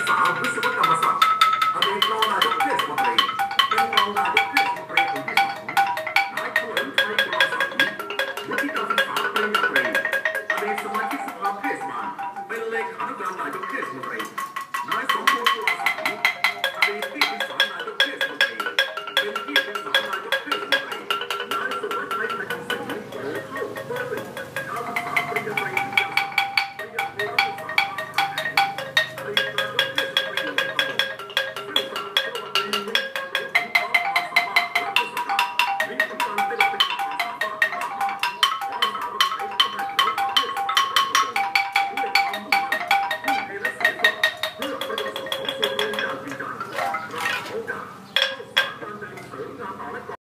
สาววิศวกรรมศาสตร์อดีตรองนายกเทศมนตรีเป็นรองนายก